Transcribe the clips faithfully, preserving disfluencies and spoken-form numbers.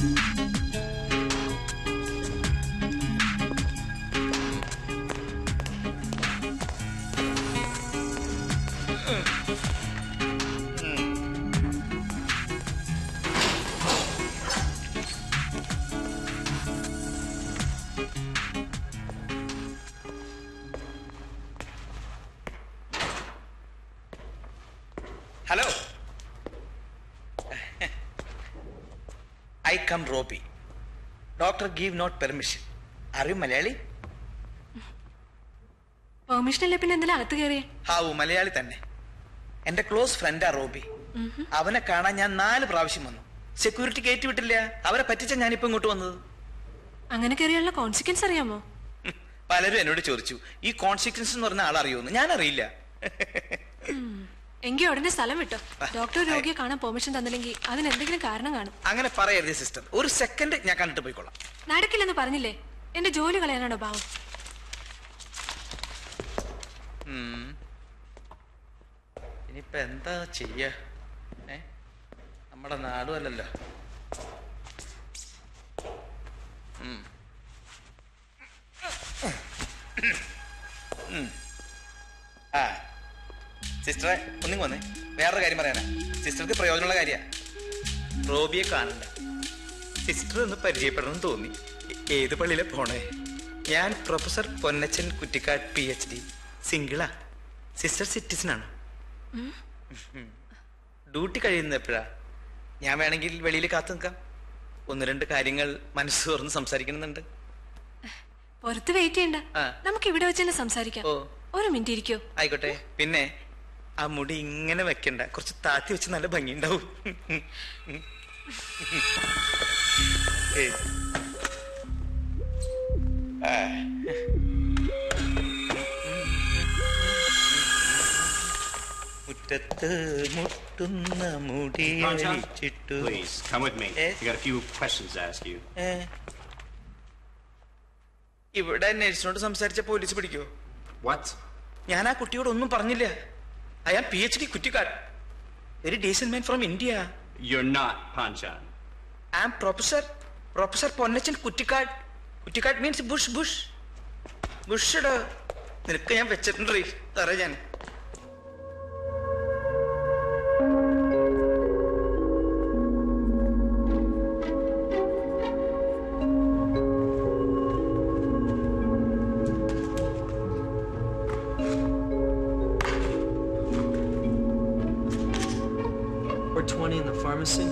Hello. I come Robi. Doctor give not permission. Are you Malayali? Permission ഇല്ല പിന്നെ എന്തിനാ അകത്ത് കയറിയേ? ഹാവു മലയാളി തന്നെ. എന്റെ ക്ലോസ് ഫ്രണ്ടാ റോബി. അവനെ കാണാൻ ഞാൻ നാല് പ്രാവശ്യം വന്നു. സെക്യൂരിറ്റി കയറ്റി വിട്ടില്ല. അവരെ പറ്റിച്ച ഞാനിപ്പോ ഇങ്ങോട്ട് വന്നത്. അങ്ങനെ കയറിയുള്ള കോൺസിക്വൻസ് അറിയാമോ? പലരും എന്നോട് ചോദിച്ചു ഈ കോൺസിക്വൻസ് എന്ന് പറഞ്ഞ ആളറിയോന്ന്. ഞാൻ അറിയില്ല. എങ്കിൽ ഉടനെ സ്ഥലം വിട്ടോ. ഡോക്ടർ രോഗിയെ കാണാൻ പെർമിഷൻ തന്നില്ലെങ്കിൽ അതിന് എന്തെങ്കിലും കാരണം കാണും. അങ്ങനെ പറയരുത് സിസ്റ്റർ. ഒരു സെക്കൻഡ് ഞാൻ കണ്ടിട്ട് പോയിക്കോളാം. നടക്കില്ലെന്ന് പറഞ്ഞില്ലേ? എന്റെ ജോലി കളയാനാണോ ഭാവം? ഇനിയിപ്പോ എന്താ ചെയ്യ? ഏ നമ്മുടെ നാടും അല്ലല്ലോ. ആ സിസ്റ്ററെ ഒന്നും വന്നേ. വേറൊരു കാര്യം പറയാനാ. സിസ്റ്റർക്ക് പ്രയോജനമുള്ള കാര്യ. റോബിയെ കാണണ്ട. സിസ്റ്റർ ഒന്ന് പരിചയപ്പെടണം തോന്നി. ഏത് പള്ളിയിലെ പോണേ? ഞാൻ professor Ponnachan Kuttikkad P H D. സിംഗിളാ. സിസ്റ്റർ സിറ്റിസൺ ആണ്. ഡ്യൂട്ടി കഴിയുന്നത് എപ്പോഴാ? ഞാൻ വേണമെങ്കിൽ വെളിയിൽ കാത്തു നിൽക്കാം. ഒന്ന് രണ്ട് കാര്യങ്ങൾ മനസ്സ് തുറന്ന് സംസാരിക്കണമെന്നുണ്ട്. പുറത്ത് വെയിറ്റ് ചെയ്യണ്ട, നമുക്ക് ഇവിടെ വെച്ച് തന്നെ സംസാരിക്കാം. ഒരു മിനിറ്റ് ഇരിക്കോ? ആയിക്കോട്ടെ. പിന്നെ ആ മുടി ഇങ്ങനെ വെക്കണ്ട, കുറച്ച് താത്തി വെച്ച് നല്ല ഭംഗിയുണ്ടാവും. മുറ്റത്ത് മുട്ടുന്ന മുടി അഴിച്ചിട്ടു. Please come with me. I got a few questions to ask you. ഇവിടെ നഴ്സിനോട് സംസാരിച്ച പോലീസ് പിടിക്കോ? What? ഞാൻ ആ കുട്ടിയോട് ഒന്നും പറഞ്ഞില്ല. I am P H D Kuttikad. Very decent man from India. You're not Panchan. I am Professor Professor Ponnachan Kuttikad. Kuttikad means bush bush. Bush da. നിനക്ക് ഞാൻ വെച്ചിട്ടുണ്ട് അറിയാം ഞാൻ. twenty in the pharmacy.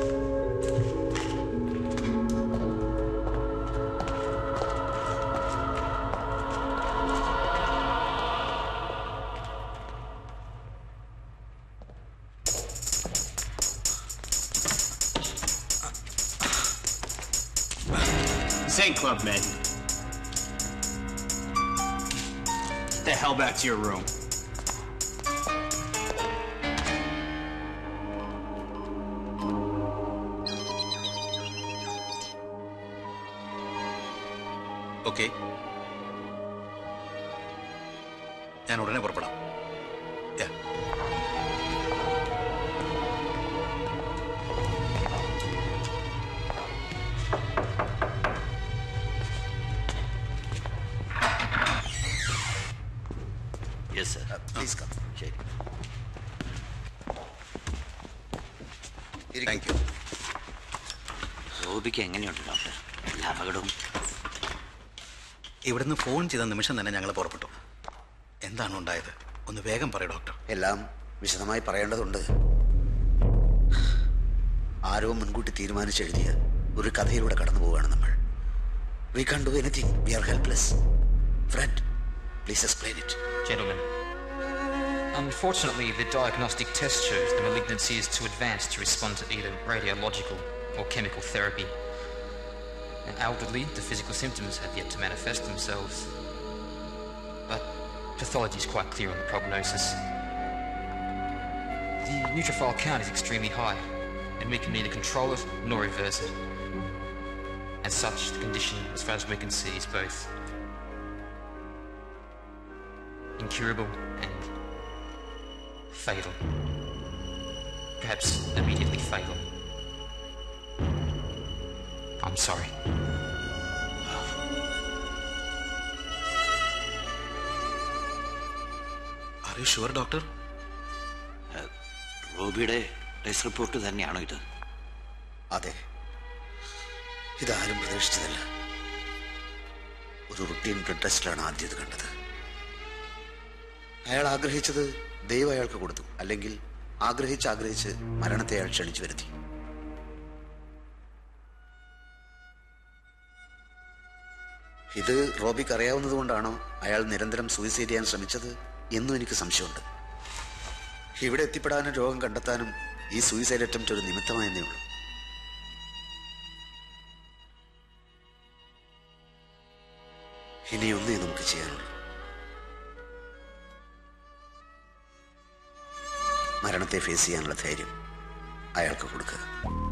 St. Club men. Get the hell back to your room. Okay, ഞാൻ ഉടനെ പുറപ്പെടാം. Yes sir, please come. ശരി, thank you. റോബിക്ക് എങ്ങനെയുണ്ട് ഡോക്ടർ? എല്ലാ അപകടവും. ഇവിടുന്ന് ഫോൺ ചെയ്ത നിമിഷം തന്നെ ഞങ്ങൾ പുറപ്പെട്ടു. എന്താണ് ഉണ്ടായത്? ഒന്ന് വേഗം പറയൂ ഡോക്ടർ. എല്ലാം വിശദമായി പറയേണ്ടതുണ്ട്. ആരോ മുൻകൂട്ടി തീരുമാനിച്ചെഴുതിയ ഒരു കഥയിലൂടെ കടന്നു പോവുകയാണ് നമ്മൾ. We can't do anything. We are helpless. Fred, please explain it. Gentlemen, unfortunately the diagnostic test shows the malignancy is too advanced to respond to either radiological or chemical therapy. And outwardly, the physical symptoms have yet to manifest themselves. But pathology is quite clear on the prognosis. The neutrophil count is extremely high, and we can neither control it nor reverse it. As such, the condition, as far as we can see, is both incurable and fatal. Perhaps immediately fatal. I'm sorry. Are you sure, doctor? റോബിയുടെ test report തന്നെയാണോ ഇത്? അതെ, ഇതാരും പ്രതീക്ഷിച്ചതല്ല. ഒരു routine blood ടെസ്റ്റിലാണ് ആദ്യം ഇത് കണ്ടത്. അയാൾ ആഗ്രഹിച്ചത് ദൈവം അയാൾക്ക് കൊടുത്തു, അല്ലെങ്കിൽ ആഗ്രഹിച്ച് ആഗ്രഹിച്ച് മരണത്തെ അയാൾ ക്ഷണിച്ചു വരുത്തി. ഇത് റോബിക്ക് അറിയാവുന്നത് കൊണ്ടാണോ അയാൾ നിരന്തരം സൂയിസൈഡ് ചെയ്യാൻ ശ്രമിച്ചത് എന്നും എനിക്ക് സംശയമുണ്ട്. ഇവിടെ എത്തിപ്പെടാനും രോഗം കണ്ടെത്താനും ഈ സൂയിസൈഡ് അറ്റംപ്റ്റ് ഒരു നിമിത്തമായെന്നേ ഉള്ളൂ. ഇനിയൊന്നേ നമുക്ക് ചെയ്യാനുള്ളൂ. മരണത്തെ ഫേസ് ചെയ്യാനുള്ള ധൈര്യം അയാൾക്ക് കൊടുക്കുക.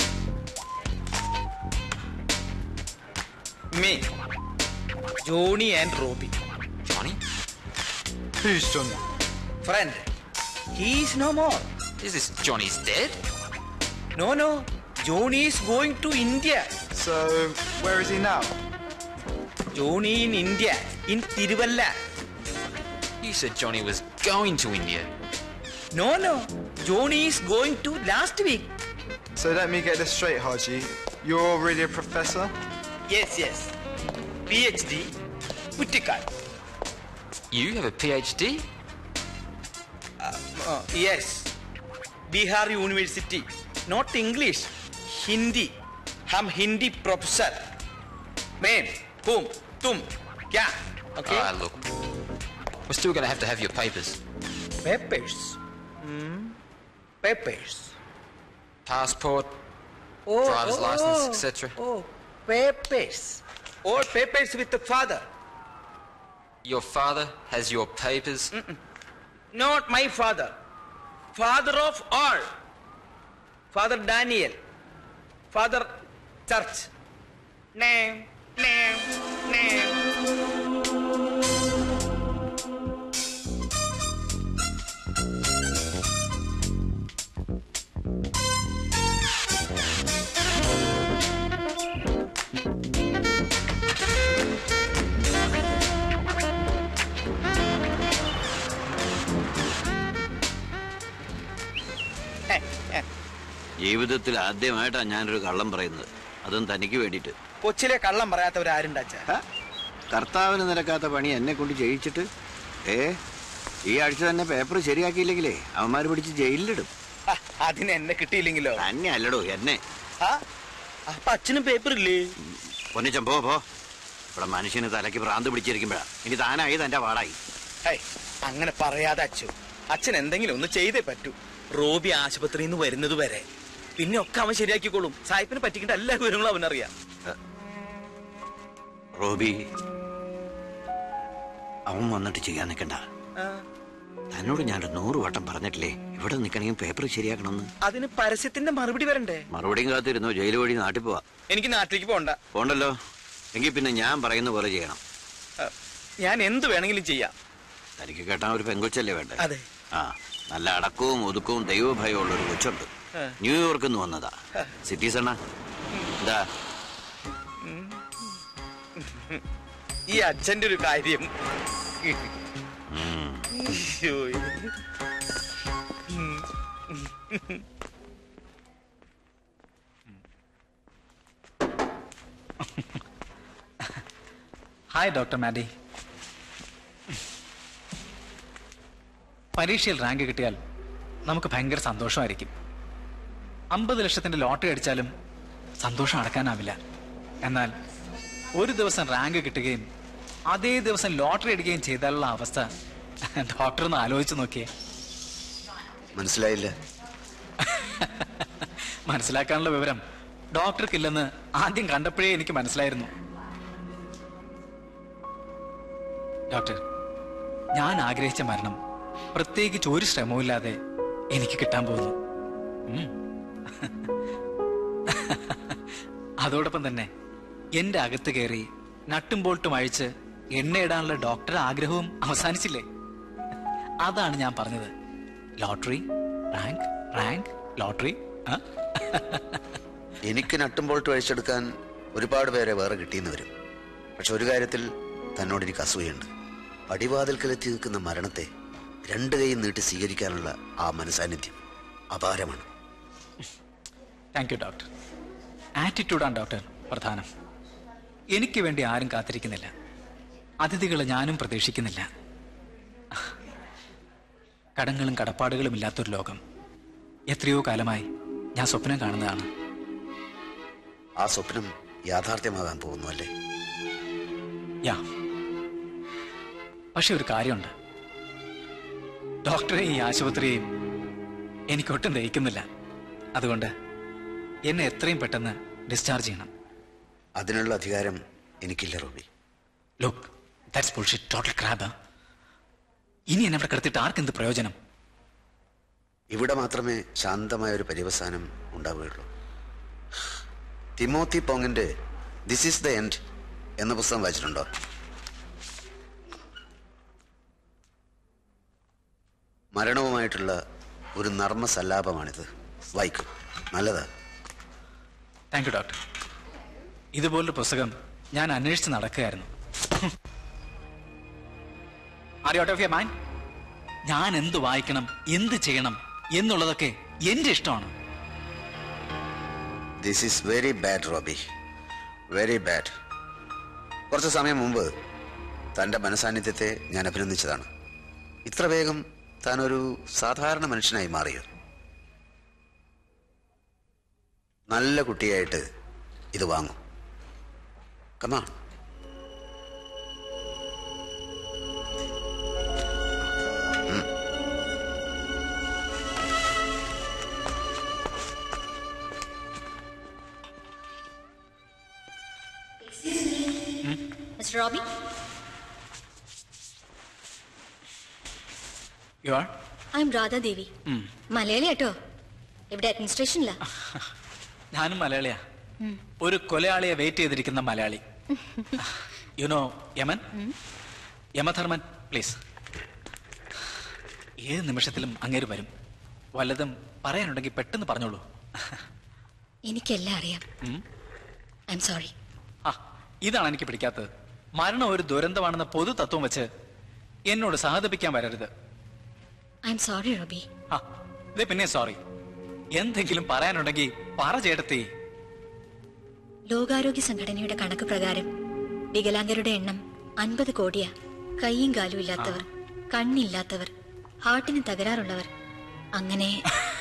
Me, Johnny and Robbie. Johnny? Who's Johnny? Friend. He is no more. Is this Johnny's dead? No, no. Johnny is going to India. So, where is he now? Johnny in India, in Tiruvalla. You said Johnny was going to India. No, no. Johnny is going to last week. So let me get this straight, Haji. You're really a professor? Yes, yes. PhD, Uttikal. You have a PhD? Uh, uh, yes. Bihar University. Not English. Hindi. हम Hindi professor. मैं, तुम, तुम, क्या? Okay. Ah, look. We're still going to have to have your papers. Papers. Hmm. Papers. Passport, Oh, driver's oh, license, oh, et cetera. Oh, papers. All papers with the father. Your father has your papers? Mm-mm. Not my father. Father of all. Father Daniel. Father Church. Name, name, name. ജീവിതത്തിൽ ആദ്യമായിട്ടാണ് ഞാനൊരു കള്ളം പറയുന്നത്, അതും തനിക്ക് വേണ്ടിയിട്ട്. കൊച്ചിലെ കള്ളം പറയാത്തവരാരുണ്ടാച്ചാ? കർത്താവിന് നിരക്കാത്ത പണി എന്നെ കൊണ്ട് ചെയ്യിച്ചിട്ട് ഏ ഈ ആഴ്ച തന്നെ പേപ്പർ ശരിയാക്കിയില്ലെങ്കിലേ അവന്മാർ പിടിച്ച് ജയിലിലിടും. അതിന് എന്നെ കിട്ടിയില്ലെങ്കിലോ? തന്നെ അല്ലടോ, എന്നെ. അപ്പൊ അച്ഛനും പേപ്പർ ഇല്ലേ? പൊന്നിച്ചൻ പോ പോ. ഇവിടെ മനുഷ്യന് തലയ്ക്ക് ഭ്രാന്ത് പിടിച്ചിരിക്കുമ്പോഴാ ഇനി താനായി തന്റെ പാടായി. അങ്ങനെ പറയാതെ അച്ഛൻ അച്ഛൻ എന്തെങ്കിലും ഒന്ന് ചെയ്തേ പറ്റൂ. റോബി ആശുപത്രിയിൽ നിന്ന് വരുന്നത് വരെ പിന്നെ ഒക്കെ അവൻ ശരിയാക്കിക്കോളും. സായിപ്പിനെ പറ്റിക്കേണ്ട എല്ലാ വിവരങ്ങളും അവനറിയാം. റോബി അവൻ വന്നിട്ട് ചെയ്യാൻ നിൽക്കണ്ട. തന്നോട് ഞാൻ നൂറ് വട്ടം പറഞ്ഞിട്ടില്ലേ ഇവിടെ നിൽക്കണമെങ്കിൽ പേപ്പർ ശരിയാക്കണമെന്ന്. അതിന് പരസ്യത്തിന്റെ മറുപടി വരണ്ടേ? മറുപടിയും കാത്തിരുന്നോ? ജയിൽ വഴി നാട്ടിൽ പോവാ. എനിക്ക് നാട്ടിലേക്ക് പോണ്ട. പോണ്ടല്ലോ. എങ്കിൽ പിന്നെ ഞാൻ പറയുന്ന പോലെ ചെയ്യണം. ഞാൻ എന്ത് വേണമെങ്കിലും ചെയ്യാം. തനിക്ക് കേട്ടാൻ ഒരു പെങ്കൊച്ചല്ലേ വേണ്ടേ? അതെ. ആ, നല്ല അടക്കവും ഒതുക്കവും ദൈവഭയവും ഉള്ള ഒരു കൊച്ചുണ്ട്. ന്യൂയോർക്കിൽ നിന്ന് വന്നതാ. സിറ്റിസണാ. എന്താ ഈ അച്ഛന്റെ ഒരു കാര്യം. Hi doctor Maddy. പരീക്ഷയിൽ റാങ്ക് കിട്ടിയാൽ നമുക്ക് ഭയങ്കര സന്തോഷമായിരിക്കും. അമ്പത് ലക്ഷത്തിന്റെ ലോട്ടറി അടിച്ചാലും സന്തോഷം അടക്കാനാവില്ല. എന്നാൽ ഒരു ദിവസം റാങ്ക് കിട്ടുകയും അതേ ദിവസം ലോട്ടറി അടിക്കുകയും ചെയ്താലുള്ള അവസ്ഥ ഡോക്ടർ ഒന്ന് ആലോചിച്ച് നോക്കിയേ. മനസ്സിലായില്ല. മനസ്സിലാക്കാനുള്ള വിവരം ഡോക്ടർക്കില്ലെന്ന് ആദ്യം കണ്ടപ്പോഴേ എനിക്ക് മനസ്സിലായിരുന്നു. ഡോക്ടർ, ഞാൻ ആഗ്രഹിച്ച മരണം പ്രത്യേകിച്ച് ഒരു ശ്രമവുമില്ലാതെ എനിക്ക് കിട്ടാൻ പോകുന്നു. അതോടൊപ്പം തന്നെ എന്റെ അകത്ത് കയറി നട്ടും ബോൾട്ടും അഴിച്ച് എണ്ണയിടാനുള്ള ഡോക്ടർ ആഗ്രഹവും അവസാനിച്ചില്ലേ? അതാണ് ഞാൻ പറഞ്ഞത്. Lottery, rank, rank, lottery. എനിക്ക് നട്ടും ബോൾട്ടും അഴിച്ചെടുക്കാൻ ഒരുപാട് പേരെ വേറെ കിട്ടിയെന്ന് വരും. പക്ഷെ ഒരു കാര്യത്തിൽ തന്നോട് എനിക്ക് അസൂയുണ്ട്. പടിവാതിൽക്കലെത്തി നിൽക്കുന്ന മരണത്തെ രണ്ട് കൈയും നീട്ടി സ്വീകരിക്കാനുള്ള ആ മനസാന്നിധ്യം അപാരമാണ്. Thank you doctor. ആറ്റിറ്റ്യൂഡാണ് ഡോക്ടർ പ്രധാനം. എനിക്ക് വേണ്ടി ആരും കാത്തിരിക്കുന്നില്ല, അതിഥികളെ ഞാനും പ്രതീക്ഷിക്കുന്നില്ല. കടങ്ങളും കടപ്പാടുകളും ഇല്ലാത്തൊരു ലോകം എത്രയോ കാലമായി ഞാൻ സ്വപ്നം കാണുന്നതാണ്. ആ സ്വപ്നം യാഥാർത്ഥ്യമാകാൻ പോകുന്നു അല്ലേ? യാ. പക്ഷെ ഒരു കാര്യമുണ്ട്, ഡോക്ടറെ ഈ ആശുപത്രിയെയും എനിക്കൊട്ടും ദഹിക്കുന്നില്ല. അതുകൊണ്ട് എന്നെ എത്രയും പെട്ടെന്ന് ഡിസ്ചാർജ് ചെയ്യണം. അതിനുള്ള അധികാരം എനിക്കില്ല Robby. Look, that's bullshit, total crap. ഇനി എന്നെ അവിടെ കിടത്തിയിട്ട് ആർക്കെന്ത് പ്രയോജനം? ഇവിടെ മാത്രമേ ശാന്തമായ ഒരു പര്യവസാനം ഉണ്ടാവുകയുള്ളൂ. തിമോത്തി പോങ്ങിന്റെ ദിസ് ഈസ് ദ എൻഡ് എന്ന പുസ്തകം വായിച്ചിട്ടുണ്ടോ? മരണവുമായിട്ടുള്ള ഒരു നർമ്മ സല്ലാപമാണിത്. വായിക്കും, നല്ലതാ. Thank you doctor. ഇതുപോലൊരു പുസ്തകം ഞാൻ അന്വേഷിച്ച് നടക്കുകയായിരുന്നു. Are you out of your mind? ഞാൻ എന്ത് വായിക്കണം, എന്ത് ചെയ്യണം എന്നുള്ളതൊക്കെ എന്റെ ഇഷ്ടമാണ്. This is very bad Robby, very bad. കുറച്ച് സമയം മുമ്പ് തൻ്റെ മനസാന്നിധ്യത്തെ ഞാൻ അഭിനന്ദിച്ചതാണ്. ഇത്ര വേഗം താനൊരു സാധാരണ മനുഷ്യനായി മാറിയോ? നല്ല കുട്ടിയായിട്ട് ഇത് വാങ്ങും. കമാ. Mister Robbie? You are? I'm Radha Devi. Malayali കേട്ടോ. ഇവിടെ അഡ്മിനിസ്ട്രേഷനില്ല. ഞാനും മലയാളിയാ. ഒരു കൊലയാളിയെ വെയിറ്റ് ചെയ്തിരിക്കുന്ന മലയാളി. You know Yaman? Yamadharman, please. ഏത് നിമിഷത്തിലും അങ്ങേര് വരും. വല്ലതും പറയാനുണ്ടെങ്കിൽ പെട്ടെന്ന് പറഞ്ഞോളൂ. എനിക്കെല്ലാം അറിയാം. I am sorry. ആ, ഇതാണ് എനിക്ക് പിടിക്കാത്തത്. മരണം ഒരു ദുരന്തമാണെന്ന പൊതു തത്വം വെച്ച് എന്നോട് സഹതപിക്കാൻ വരരുത്. I am sorry Robby. ആ, ഇത് പിന്നെ സോറി. എന്തെങ്കിലും പറയാനുണ്ടെങ്കിൽ പറ ചേട്ടത്തി. ലോകാരോഗ്യ സംഘടനയുടെ കണക്ക് പ്രകാരം വികലാംഗരുടെ എണ്ണം അൻപത് കോടിയാ. കൈയും കാലും ഇല്ലാത്തവർ, കണ്ണില്ലാത്തവർ, ഹാർട്ടിന് തകരാറുള്ളവർ, അങ്ങനെ.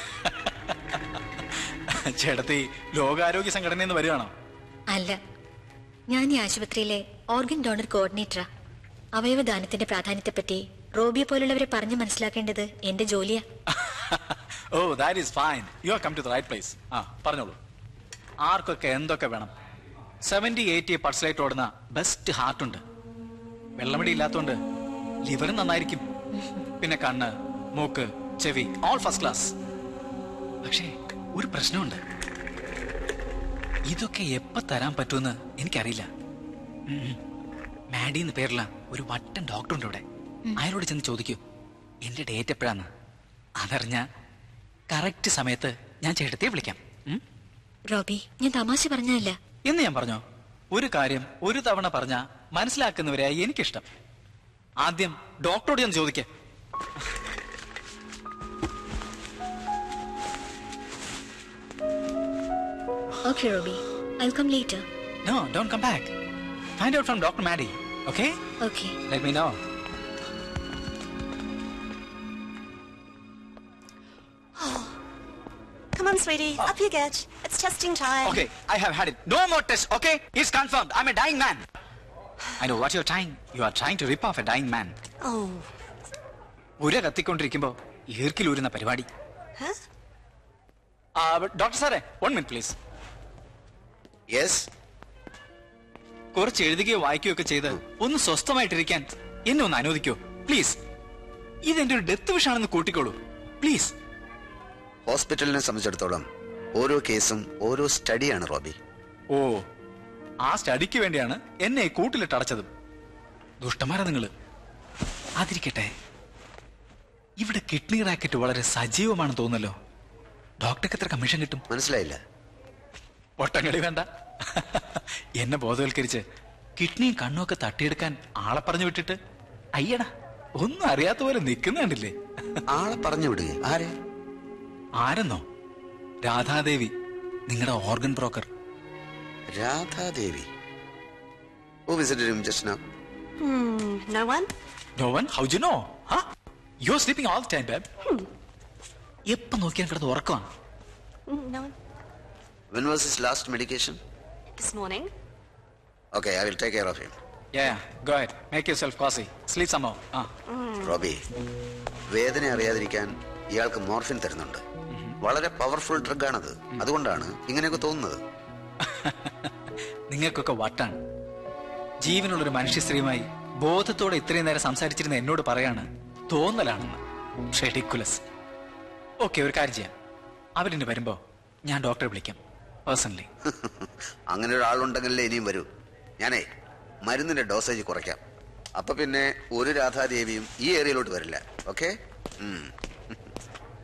ചേട്ടത്തി ലോകാരോഗ്യ സംഘടന എന്ന് വരികയാണോ? അല്ല, ഞാൻ ഈ ആശുപത്രിയിലെ ഓർഗൻ ഡോണർ കോർഡിനേറ്ററാ. അവയവദാനത്തിന്റെ പ്രാധാന്യത്തെപ്പറ്റി റോബിയെ പോലുള്ളവരെ പറഞ്ഞു മനസ്സിലാക്കേണ്ടത് എന്റെ ജോലിയാ. Oh, that is fine. You have come to the right place. ആ, പറഞ്ഞോളൂ. ആർക്കൊക്കെ എന്തൊക്കെ വേണം? സെവന്റി എയ്റ്റി പൾസിലേറ്റ് ഓടുന്ന ബെസ്റ്റ് ഹാർട്ടുണ്ട്. വെള്ളമടി ഇല്ലാത്തോണ്ട് ലിവറും നന്നായിരിക്കും. പിന്നെ കണ്ണ്, മൂക്ക്, ചെവി, ഓൾ ഫസ്റ്റ് ക്ലാസ്. പക്ഷേ ഒരു പ്രശ്നമുണ്ട്. ഇതൊക്കെ എപ്പോ തരാൻ പറ്റുമെന്ന് എനിക്കറിയില്ല. മാഡി എന്ന് പേരുള്ള ഒരു വട്ടൻ ഡോക്ടറുണ്ട് ഇവിടെ. അയാളോട് ചെന്ന് ചോദിക്കൂ എന്റെ ഡേറ്റ് എപ്പോഴാന്ന്. അതറിഞ്ഞ കറക്റ്റ് സമയത്ത് ഞാൻ ചേട്ടത്തെ വിളിക്കാം. റോബി, ഞാൻ തമാശ പറഞ്ഞല്ല എന്ന് ഞാൻ പറഞ്ഞോ? ഒരു കാര്യം ഒരു തവണ പറഞ്ഞ മനസ്സിലാക്കുന്നവരെയായി എനിക്കിഷ്ടം. ആദ്യം ഡോക്ടറോട് ഞാൻ ചോദിക്ക. Okay, Robbie. I'll come later. No, don't come back. Find out from Doctor Maddie, okay? Okay. Let me know. Come on, sweetie. Up you get. It's testing time. Okay, I have had it. No more tests, okay? It's confirmed. I'm a dying man. I know what you're trying. You are trying to rip off a dying man. Oh. ഉര കത്തിക്കൊണ്ടിരിക്കുമ്പോ ഈർക്കിലൂരുന്ന പരിപാടി. Huh? Doctor സാറേ, one minute please. Yes. കുറച്ച് എഴുതുകയോ വായിക്കുകയോ ഒക്കെ ചെയ്ത് ഒന്ന് സ്വസ്ഥമായിട്ടിരിക്കാൻ എന്നെ ഒന്ന് അനുവദിക്കോ പ്ലീസ്. ഇതെന്റെ ഒരു ഡെത്ത് വിഷാണെന്ന് കൂട്ടിക്കോളൂ പ്ലീസ്. ഹോസ്പിറ്റലിനെ സംബന്ധിച്ചിടത്തോളം ഓരോ കേസും ഓരോ സ്റ്റഡിയാണ് റോബി. ഓ, ആ സ്റ്റഡിക്ക് വേണ്ടിയാണ് എന്നെ കൂട്ടിലിട്ട് അടച്ചതും. ദുഷ്ടന്മാരാ നിങ്ങള്. അതിരിക്കട്ടെ, ഇവിടെ കിഡ്നി റാക്കറ്റ് വളരെ സജീവമാണെന്ന് തോന്നുന്നല്ലോ. ഡോക്ടർക്ക് എത്ര കമ്മീഷൻ കിട്ടും? മനസ്സിലായില്ല. ഒട്ടങ്ങളി വേണ്ട. എന്നെ ബോധവൽക്കരിച്ച് കിഡ്നിയും കണ്ണും ഒക്കെ തട്ടിയെടുക്കാൻ ആളെ പറഞ്ഞു വിട്ടിട്ട് അയ്യടാ ഒന്നും അറിയാത്ത പോലെ നിൽക്കുന്ന കണ്ടില്ലേ? ആളെ പറഞ്ഞു വിടുക? ആരെ? ആരെന്നോ? രാധാദേവി, നിങ്ങളുടെ organ broker. Radhadevi? Who visited him just now? Hmm, no one? No one? How'd you know? Huh? You're sleeping all the time, babe. Hmm. എപ്പോ നോക്കിയാൽ കിടന്ന് ഉറക്കമാണ്. Mm, no one. When was his last medication? This morning. Okay, I will take care of him. Yeah, go ahead. Make yourself cozy. Sleep some more. Ah. Robby, വേദന അറിയാതിരിക്കാൻ ഇയാൾക്ക് morphine തരുന്നുണ്ട്. വളരെ powerful ഡ്രഗാണത്. അതുകൊണ്ടാണ് ഇങ്ങനെയൊക്കെ തോന്നുന്നത്. നിങ്ങൾക്കൊക്കെ വട്ടാണ്. ജീവനുള്ളൊരു മനുഷ്യ സ്ത്രീയുമായി ബോധത്തോടെ ഇത്രയും നേരം സംസാരിച്ചിരുന്ന എന്നോട് പറയാണ് തോന്നലാണെന്ന്. ഷെഡിക്കുലസ്. ഓക്കെ, ഒരു കാര്യം ചെയ്യാം. അവരിന് വരുമ്പോ ഞാൻ ഡോക്ടറെ വിളിക്കാം പേഴ്സണലി. അങ്ങനെ ഒരാളുണ്ടെങ്കിലേ ഇനിയും വരൂ. ഞാനേ മരുന്നിന്റെ ഡോസേജ് കുറയ്ക്കാം. അപ്പൊ പിന്നെ ഒരു രാധാദേവിയും ഈ ഏരിയയിലോട്ട് വരില്ല. ഓക്കെ?